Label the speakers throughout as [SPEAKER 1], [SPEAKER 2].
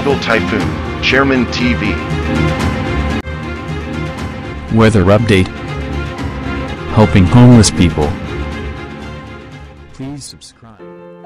[SPEAKER 1] Global Typhoon, Chairman TV.
[SPEAKER 2] Weather update. Helping homeless people. Please subscribe.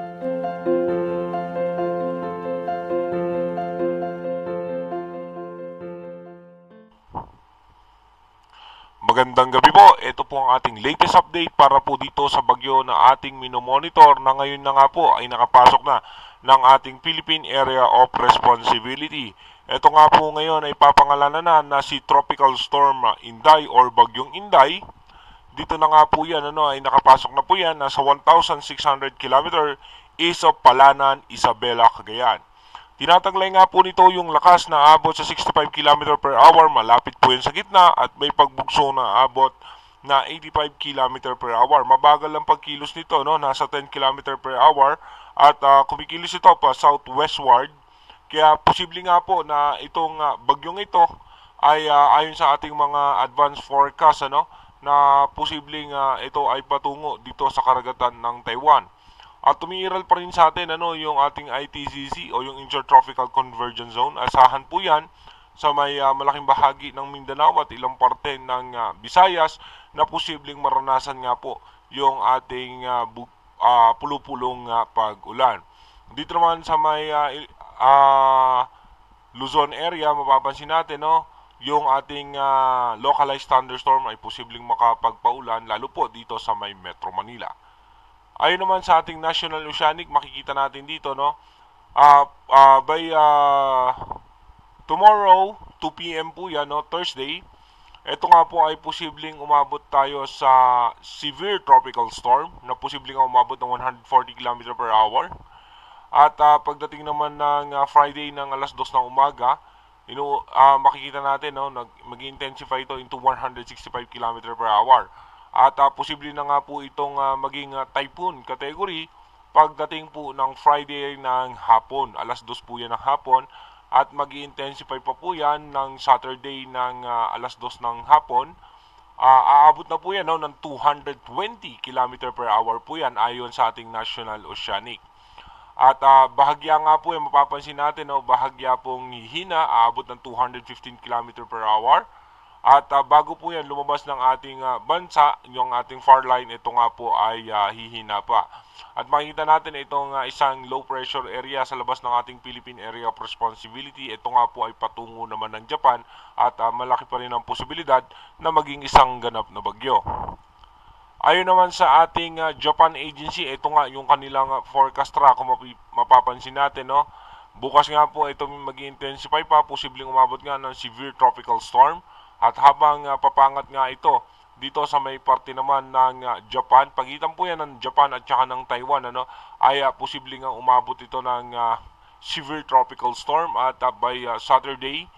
[SPEAKER 3] Magandang gabi po. Ito po ang ating latest update para po dito sa bagyo na ating minomonitor na ngayon na nga po ay nakapasok na ng ating Philippine Area of Responsibility. Ito nga po ngayon ay papangalanan na si Tropical Storm Inday or Bagyong Inday. Dito na nga po yan, ay nakapasok na po yan. Nasa 1,600 km east of Palanan, Isabela, Cagayan. Tinataglay nga po nito yung lakas na abot sa 65 km per hour, malapit po yan sa gitna at may pagbugso na abot na 85 km per hour. Mabagal ang pagkilos nito, nasa 10 km per hour at kumikilos ito pa southwestward. Kaya posible nga po na itong bagyong ito ay ayon sa ating mga advanced forecast na posibleng ito ay patungo dito sa karagatan ng Taiwan. At tumiiral pa rin sa atin yung ating ITCZ o yung Intertropical Convergence Zone. Asahan po yan sa may malaking bahagi ng Mindanao at ilang parte ng Visayas na posibleng maranasan nga po yung ating pulupulong pag-ulan. Dito naman sa may LUZON area, mapapansin natin yung ating localized thunderstorm ay posibleng makapagpaulan lalo po dito sa may Metro Manila. Ayon naman sa ating National Oceanic, makikita natin dito, by tomorrow, 2 PM po yan, Thursday, ito nga po ay posibleng umabot tayo sa severe tropical storm na posibleng umabot ng 140 km per hour. At pagdating naman ng Friday ng alas 2 ng umaga, makikita natin, mag-intensify ito into 165 km per hour. At posible na nga po itong maging typhoon category pagdating po ng Friday ng hapon. Alas 2 po yan ng hapon at mag-i-intensify pa po yan ng Saturday ng alas 2 ng hapon. Aabot na po yan ng 220 km per hour po yan ayon sa ating National Oceanic. At bahagya nga po yan, mapapansin natin, bahagya pong hihina, aabot ng 215 km per hour. At bago po yan lumabas ng ating bansa, yung ating far line, ito nga po ay hihina pa. At makikita natin itong isang low pressure area sa labas ng ating Philippine Area of Responsibility. Ito nga po ay patungo naman ng Japan at malaki pa rin ang posibilidad na maging isang ganap na bagyo. Ayon naman sa ating Japan Agency, ito nga yung kanilang forecast track kung mapapansin natin. Bukas nga po ito mag-intensify pa, posibleng umabot nga ng severe tropical storm. At habang papangat nga ito dito sa may parte naman ng Japan, pagitan po yan ng Japan at saka ng Taiwan, ay posibleng nga umabot ito ng severe tropical storm. At by Saturday,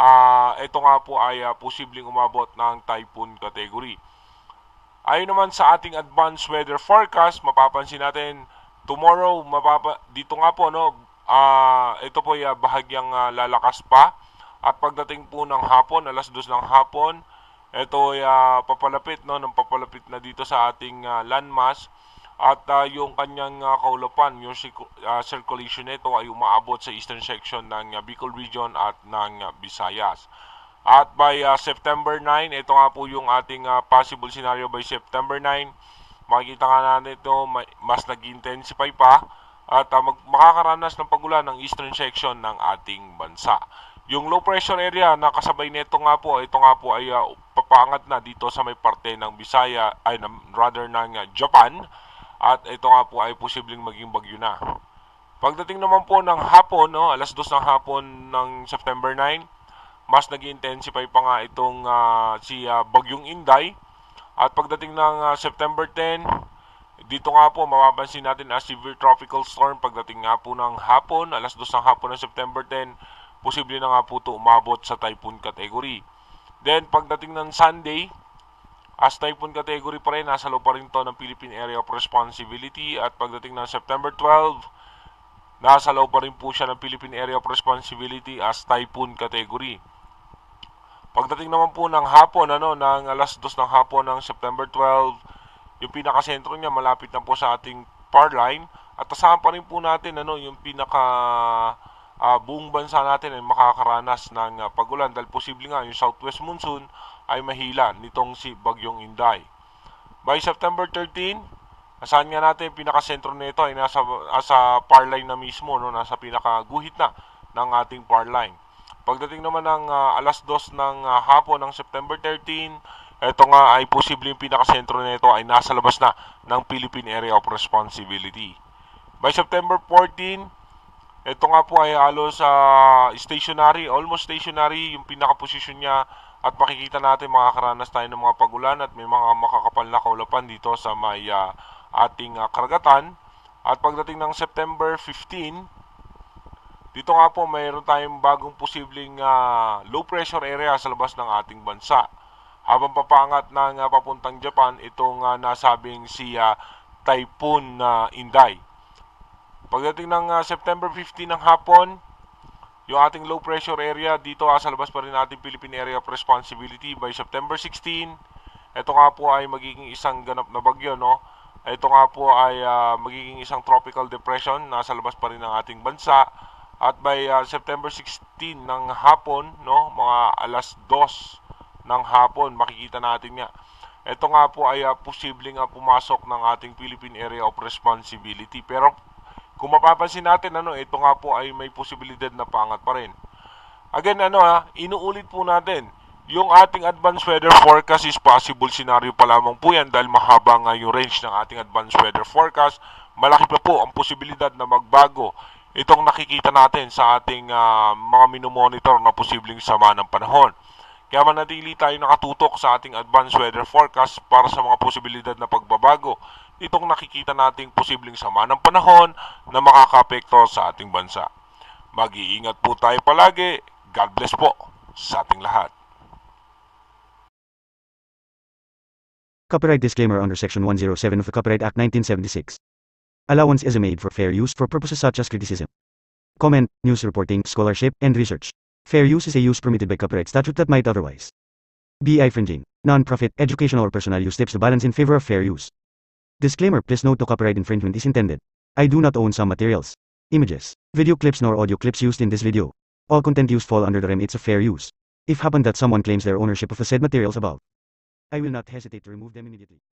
[SPEAKER 3] ito nga po ay posibleng umabot ng typhoon category. Ayon naman sa ating advanced weather forecast, mapapansin natin tomorrow, dito nga po, ito po ay bahagyang lalakas pa. At pagdating po ng hapon, alas 2 ng hapon, ito ay papalapit, ng papalapit na dito sa ating landmass. At yung kanyang kaulapan, yung circulation nito ay umaabot sa eastern section ng Bicol Region at ng Visayas. At by September 9, ito nga po yung ating possible scenario by September 9. Makikita nga natin ito, mas nag-intensify pa at makakaranas ng pagulan ng eastern section ng ating bansa. Yung low pressure area na kasabay nito nga po, ito nga po ay papangat na dito sa may parte ng Bisaya, ng Japan. At ito nga po ay posibleng maging bagyo na. Pagdating naman po ng hapon, alas 2 ng hapon ng September 9, mas nag-intensify pa nga itong si Bagyong Inday. At pagdating ng September 10, dito nga po mapapansin natin as severe tropical storm. Pagdating nga po ng hapon, alas 2 ng hapon ng September 10, posible na nga po ito umabot sa typhoon category. Then pagdating ng Sunday, as typhoon category pa rin, nasa loob pa rin ito ng Philippine Area of Responsibility. At pagdating ng September 12, nasa loob pa rin po siya ng Philippine Area of Responsibility as typhoon category. Pagdating naman po ng hapon, ng alas 2 ng hapon ng September 12, yung pinakasentro niya malapit na po sa ating far line. At asahan pa rin po natin yung pinaka buong bansa natin ay makakaranas ng pagulan dahil posible nga yung southwest monsoon ay mahila nitong si Bagyong Inday. By September 13, asahan nga natin pinakasentro nito ay nasa par line na mismo, no? Nasa pinakaguhit na ng ating par line. Pagdating naman ng alas 2 ng hapon ng September 13, ito nga ay posibleng pinakasentro nito ay nasa labas na ng Philippine Area of Responsibility. By September 14, ito nga po ay halos stationary, almost stationary yung pinakaposisyon niya at makikita natin makakaranas tayo ng mga pagulan at may mga makakapal na kaulapan dito sa may ating karagatan. At pagdating ng September 15, dito nga po mayroon tayong bagong posibleng low pressure area sa labas ng ating bansa. Habang papangat ng papuntang Japan, itong nasabing si Typhoon Inday. Pagdating ng September 15 ng hapon, yung ating low pressure area dito sa labas pa rin natin Philippine Area of Responsibility. By September 16, ito nga po ay magiging isang ganap na bagyo, no? Ito nga po ay magiging isang tropical depression, nasa labas pa rin ng ating bansa. At by September 16 ng hapon, no, mga alas 2 ng hapon, makikita natin nga. Ito nga po ay posibleng pumasok ng ating Philippine Area of Responsibility. Pero kung mapapansin natin, ito nga po ay may posibilidad na paangat pa rin. Again, inuulit po natin, yung ating advanced weather forecast is possible scenario pa lamang po yan dahil mahaba nga yung range ng ating advanced weather forecast. Malaki pa po ang posibilidad na magbago itong nakikita natin sa ating mga minomonitor na posibleng sama ng panahon. Kaya manatili tayo nakatutok sa ating advanced weather forecast para sa mga posibilidad na pagbabago itong nakikita nating posibleng sama ng panahon na makakaapekto sa ating bansa. Mag-iingat po tayo palagi. God bless po sa ating lahat.
[SPEAKER 4] Copyright disclaimer under Section 107 of the Copyright Act 1976. Allowance is made for fair use for purposes such as criticism, comment, news reporting, scholarship, and research. Fair use is a use permitted by copyright statute that might otherwise be infringing. Non-profit, educational, or personal use tips the balance in favor of fair use. Disclaimer: please note no copyright infringement is intended. I do not own some materials, images, video clips nor audio clips used in this video. All content used fall under the remits of fair use. If happen that someone claims their ownership of the said materials above, I will not hesitate to remove them immediately.